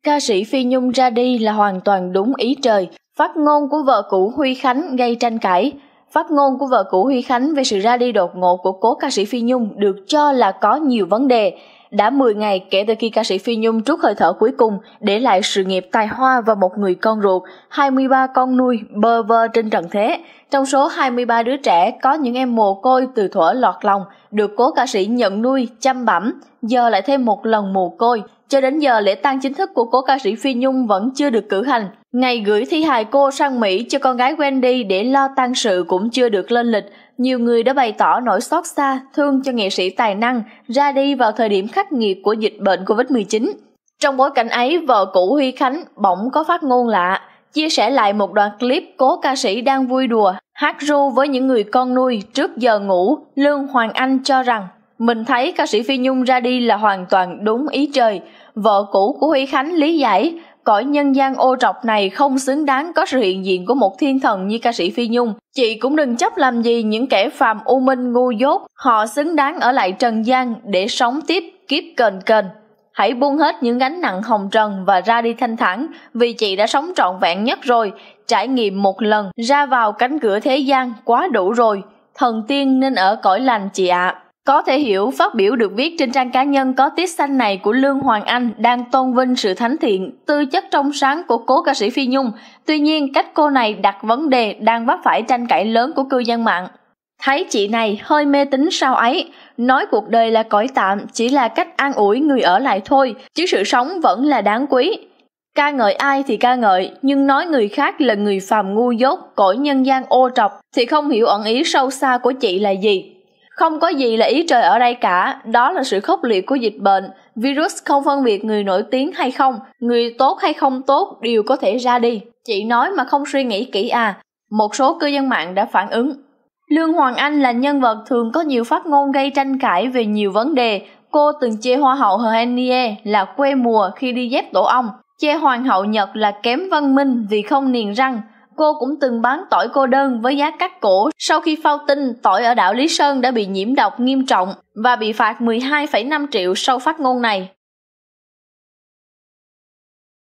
Ca sĩ Phi Nhung ra đi là hoàn toàn đúng ý trời. Phát ngôn của vợ cũ Huy Khánh gây tranh cãi. Phát ngôn của vợ cũ Huy Khánh về sự ra đi đột ngột của cố ca sĩ Phi Nhung được cho là có nhiều vấn đề. Đã 10 ngày kể từ khi ca sĩ Phi Nhung trút hơi thở cuối cùng, để lại sự nghiệp tài hoa và một người con ruột, 23 con nuôi bơ vơ trên trần thế. Trong số 23 đứa trẻ có những em mồ côi từ thuở lọt lòng, được cố ca sĩ nhận nuôi, chăm bẵm, giờ lại thêm một lần mồ côi. Cho đến giờ lễ tang chính thức của cố ca sĩ Phi Nhung vẫn chưa được cử hành. Ngày gửi thi hài cô sang Mỹ cho con gái Wendy để lo tang sự cũng chưa được lên lịch. Nhiều người đã bày tỏ nỗi xót xa, thương cho nghệ sĩ tài năng ra đi vào thời điểm khắc nghiệt của dịch bệnh Covid-19. Trong bối cảnh ấy, vợ cũ Huy Khánh bỗng có phát ngôn lạ, chia sẻ lại một đoạn clip cố ca sĩ đang vui đùa, hát ru với những người con nuôi trước giờ ngủ. Lương Hoàng Anh cho rằng, mình thấy ca sĩ Phi Nhung ra đi là hoàn toàn đúng ý trời. Vợ cũ của Huy Khánh lý giải, cõi nhân gian ô trọc này không xứng đáng có sự hiện diện của một thiên thần như ca sĩ Phi Nhung. Chị cũng đừng chấp làm gì những kẻ phàm u minh ngu dốt, họ xứng đáng ở lại trần gian để sống tiếp kiếp kền kền. Hãy buông hết những gánh nặng hồng trần và ra đi thanh thản, vì chị đã sống trọn vẹn nhất rồi, trải nghiệm một lần ra vào cánh cửa thế gian quá đủ rồi. Thần tiên nên ở cõi lành chị ạ. Có thể hiểu phát biểu được viết trên trang cá nhân có tiết xanh này của Lương Hoàng Anh đang tôn vinh sự thánh thiện, tư chất trong sáng của cố ca sĩ Phi Nhung. Tuy nhiên, cách cô này đặt vấn đề đang vấp phải tranh cãi lớn của cư dân mạng. Thấy chị này hơi mê tín sao ấy, nói cuộc đời là cõi tạm, chỉ là cách an ủi người ở lại thôi, chứ sự sống vẫn là đáng quý. Ca ngợi ai thì ca ngợi, nhưng nói người khác là người phàm ngu dốt, cõi nhân gian ô trọc thì không hiểu ẩn ý sâu xa của chị là gì. Không có gì là ý trời ở đây cả, đó là sự khốc liệt của dịch bệnh. Virus không phân biệt người nổi tiếng hay không, người tốt hay không tốt đều có thể ra đi. Chị nói mà không suy nghĩ kỹ à? Một số cư dân mạng đã phản ứng. Lương Hoàng Anh là nhân vật thường có nhiều phát ngôn gây tranh cãi về nhiều vấn đề. Cô từng chê Hoa hậu Henie là quê mùa khi đi dép tổ ong, chê Hoàng hậu Nhật là kém văn minh vì không niềng răng. Cô cũng từng bán tỏi cô đơn với giá cắt cổ sau khi phao tin tỏi ở đảo Lý Sơn đã bị nhiễm độc nghiêm trọng và bị phạt 12,5 triệu sau phát ngôn này.